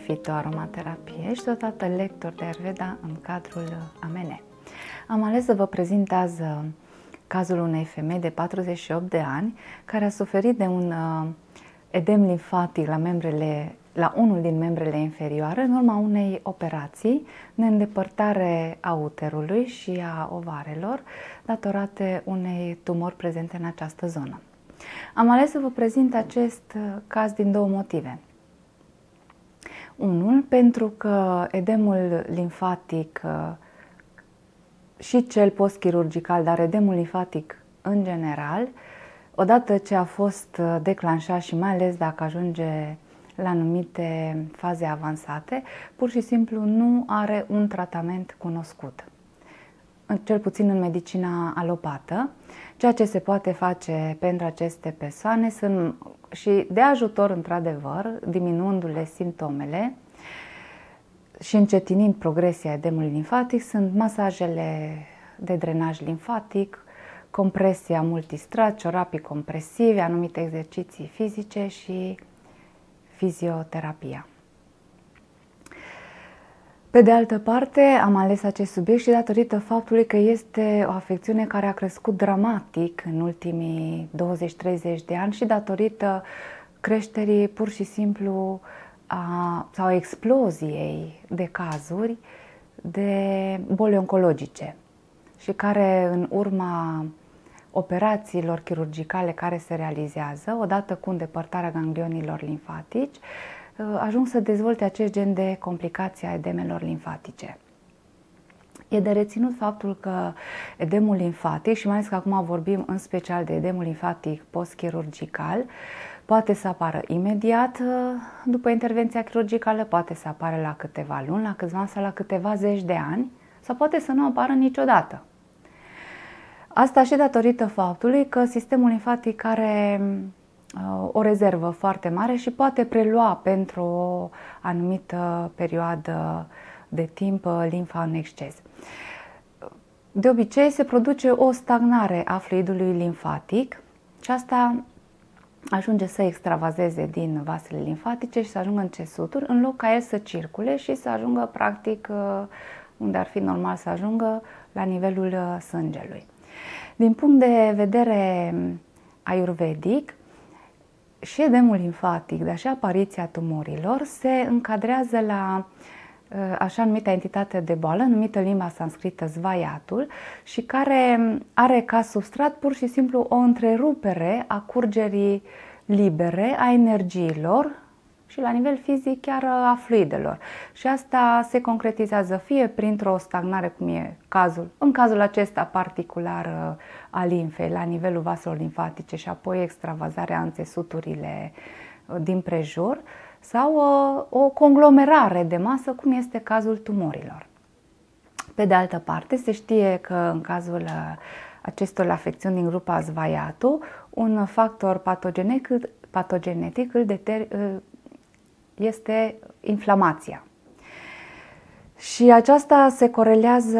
fitoaromaterapie și totodată lector de Ayurveda în cadrul AMN. Am ales să vă prezint azi cazul unei femei de 48 de ani care a suferit de un edem limfatic la unul din membrele inferioare în urma unei operații de îndepărtare a uterului și a ovarelor datorate unei tumori prezente în această zonă. Am ales să vă prezint acest caz din două motive. Unul, pentru că edemul limfatic și cel postchirurgical, dar edemul limfatic în general, odată ce a fost declanșat și mai ales dacă ajunge la anumite faze avansate, pur și simplu nu are un tratament cunoscut, cel puțin în medicina alopată. Ceea ce se poate face pentru aceste persoane sunt și de ajutor, într-adevăr, diminuându-le simptomele și încetinind progresia edemului limfatic, sunt masajele de drenaj limfatic, compresia multistrat, ciorapii compresivi, anumite exerciții fizice și fizioterapia. Pe de altă parte, am ales acest subiect și datorită faptului că este o afecțiune care a crescut dramatic în ultimii 20-30 de ani și datorită creșterii pur și simplu sau exploziei de cazuri de boli oncologice și care în urma operațiilor chirurgicale care se realizează, odată cu îndepărtarea ganglionilor limfatici, ajung să dezvolte acest gen de complicații a edemelor limfatice. E de reținut faptul că edemul limfatic, și mai ales că acum vorbim în special de edemul limfatic postchirurgical, poate să apară imediat după intervenția chirurgicală, poate să apară la câteva luni, la câțiva ani sau la câteva zeci de ani, sau poate să nu apară niciodată. Asta și datorită faptului că sistemul limfatic are o rezervă foarte mare și poate prelua pentru o anumită perioadă de timp limfa în exces. De obicei se produce o stagnare a fluidului limfatic și asta ajunge să extravazeze din vasele limfatice și să ajungă în țesuturi, în loc ca el să circule și să ajungă practic unde ar fi normal să ajungă, la nivelul sângelui. Din punct de vedere ayurvedic, și edemul limfatic, dar și apariția tumorilor se încadrează la așa numită entitate de boală, numită în limba sanscrită svayatul, și care are ca substrat pur și simplu o întrerupere a curgerii libere a energiilor și la nivel fizic chiar a fluidelor. Și asta se concretizează fie printr-o stagnare, cum e cazul, în cazul acesta particular a limfei, la nivelul vaselor limfatice și apoi extravazarea în țesuturile din prejur, sau o conglomerare de masă, cum este cazul tumorilor. Pe de altă parte, se știe că în cazul acestor afecțiuni din grupa svayatul, un factor patogenetic este inflamația. Și aceasta se corelează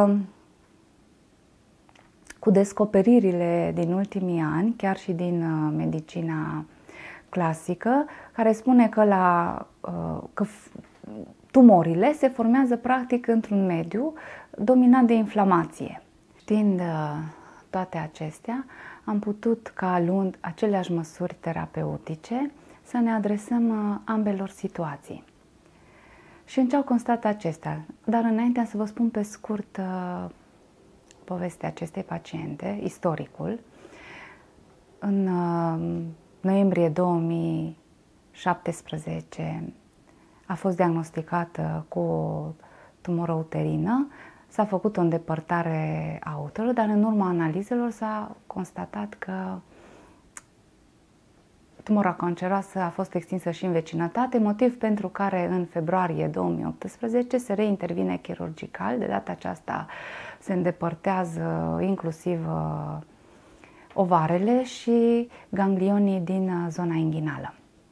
cu descoperirile din ultimii ani, chiar și din medicina clasică, care spune că tumorile se formează practic într-un mediu dominat de inflamație. Știind toate acestea, am putut, ca luând aceleași măsuri terapeutice, să ne adresăm ambelor situații. Și în ce au constat acestea? Dar înainte să vă spun pe scurt povestea acestei paciente, istoricul. În noiembrie 2017 a fost diagnosticată cu o tumoră uterină, s-a făcut o îndepărtare a uterului, dar în urma analizelor s-a constatat că tumora canceroasă a fost extinsă și în vecinătate, motiv pentru care în februarie 2018 se reintervine chirurgical. De data aceasta se îndepărtează inclusiv ovarele și ganglionii din zona inghinală.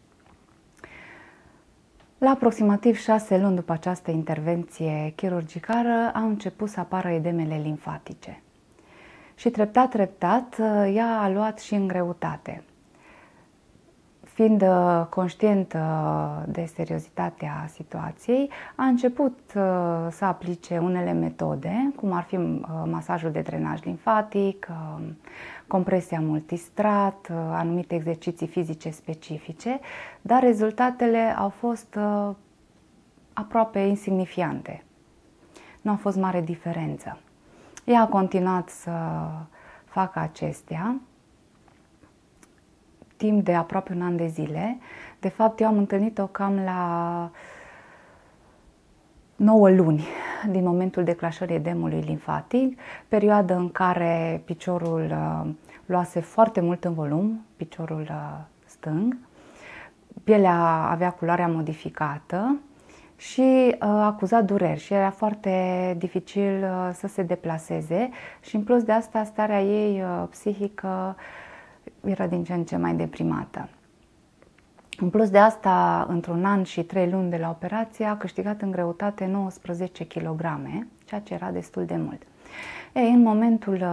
La aproximativ 6 luni după această intervenție chirurgicală au început să apară edemele limfatice. Și treptat, ea a luat și în greutate. fiind conștientă de seriozitatea situației, a început să aplice unele metode, cum ar fi masajul de drenaj limfatic, compresia multistrat, anumite exerciții fizice specifice, dar rezultatele au fost aproape insignifiante. Nu a fost mare diferență. Ea a continuat să facă acestea timp de aproape un an de zile. De fapt, eu am întâlnit-o cam la 9 luni din momentul declanșării edemului limfatic, perioadă în care piciorul luase foarte mult în volum, piciorul stâng, pielea avea culoarea modificată și acuza dureri și era foarte dificil să se deplaseze și în plus de asta starea ei psihică era din ce în ce mai deprimată. În plus de asta, într-un an și 3 luni de la operație, a câștigat în greutate 19 kg, ceea ce era destul de mult. Ei, în momentul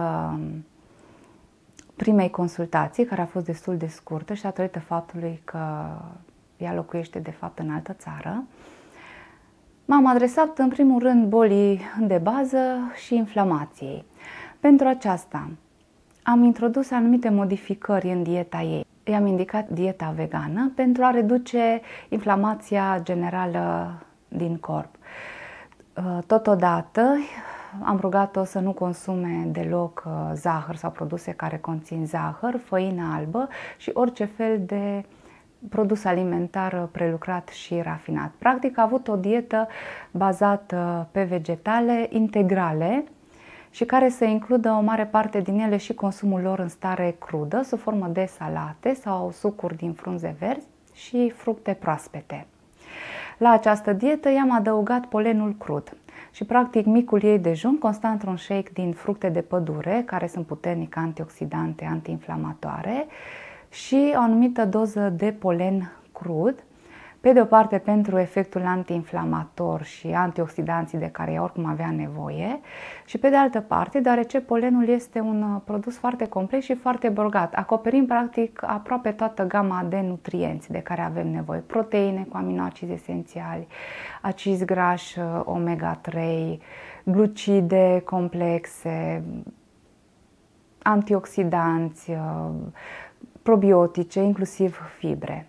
primei consultații, care a fost destul de scurtă și datorită faptului că ea locuiește de fapt în altă țară, m-am adresat în primul rând bolii de bază și inflamației. Pentru aceasta am introdus anumite modificări în dieta ei. I-am indicat dieta vegană pentru a reduce inflamația generală din corp. Totodată am rugat-o să nu consume deloc zahăr sau produse care conțin zahăr, făină albă și orice fel de produs alimentar prelucrat și rafinat. Practic a avut o dietă bazată pe vegetale integrale și care să includă o mare parte din ele și consumul lor în stare crudă, sub formă de salate sau sucuri din frunze verzi și fructe proaspete. La această dietă i-am adăugat polenul crud și practic micul ei dejun consta într-un shake din fructe de pădure, care sunt puternic antioxidante, antiinflamatoare, și o anumită doză de polen crud, pe de o parte pentru efectul antiinflamator și antioxidanții de care ea oricum avea nevoie și pe de altă parte deoarece polenul este un produs foarte complex și foarte bogat, acoperind practic aproape toată gama de nutrienți de care avem nevoie, proteine cu aminoacizi esențiali, acizi grași omega-3, glucide complexe, antioxidanți, probiotice, inclusiv fibre.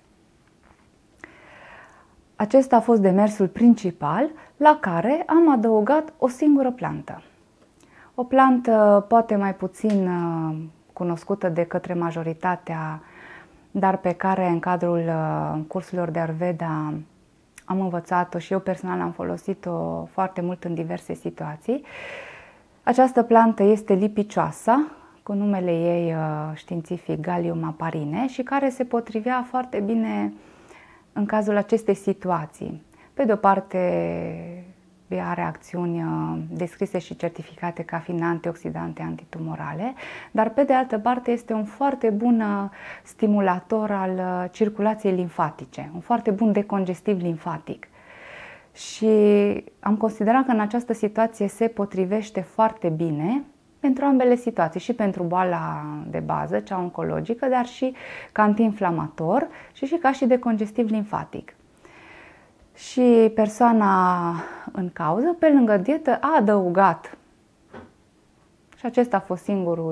Acesta a fost demersul principal, la care am adăugat o singură plantă. O plantă poate mai puțin cunoscută de către majoritatea, dar pe care în cadrul cursurilor de Ayurveda am învățat-o și eu personal am folosit-o foarte mult în diverse situații. Această plantă este lipicioasa, cu numele ei științific Galium aparine, și care se potrivea foarte bine în cazul acestei situații. Pe de o parte, ea are acțiuni descrise și certificate ca fiind antioxidante, antitumorale, dar pe de altă parte este un foarte bun stimulator al circulației limfatice, un foarte bun decongestiv limfatic. Și am considerat că în această situație se potrivește foarte bine pentru ambele situații, și pentru boala de bază, cea oncologică, dar și ca antiinflamator și ca și decongestiv limfatic. Și persoana în cauză, pe lângă dietă, a adăugat, și acesta a fost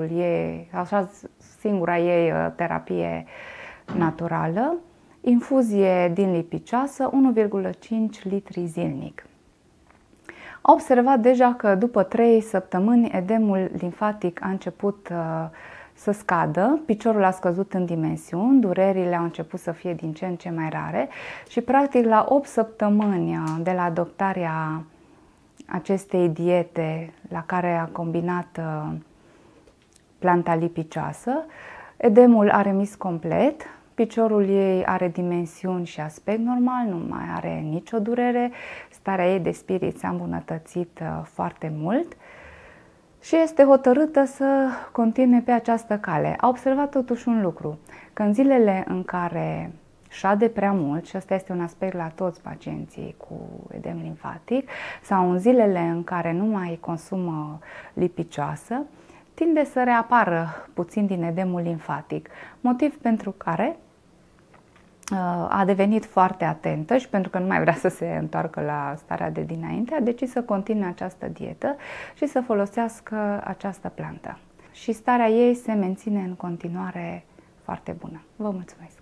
singura ei terapie naturală, infuzie din lipicioasă, 1,5 litri zilnic. A observat deja că după 3 săptămâni edemul limfatic a început să scadă, piciorul a scăzut în dimensiuni, durerile au început să fie din ce în ce mai rare și practic la 8 săptămâni de la adoptarea acestei diete la care a combinat planta lipicioasă, edemul a remis complet, piciorul ei are dimensiuni și aspect normal, nu mai are nicio durere, starea ei de spirit s-a îmbunătățit foarte mult și este hotărâtă să continue pe această cale. A observat totuși un lucru, că în zilele în care șade prea mult, și ăsta este un aspect la toți pacienții cu edem limfatic, sau în zilele în care nu mai consumă lipicioasă, tinde să reapară puțin din edemul limfatic, motiv pentru care a devenit foarte atentă și pentru că nu mai vrea să se întoarcă la starea de dinainte, a decis să continue această dietă și să folosească această plantă. Și starea ei se menține în continuare foarte bună. Vă mulțumesc!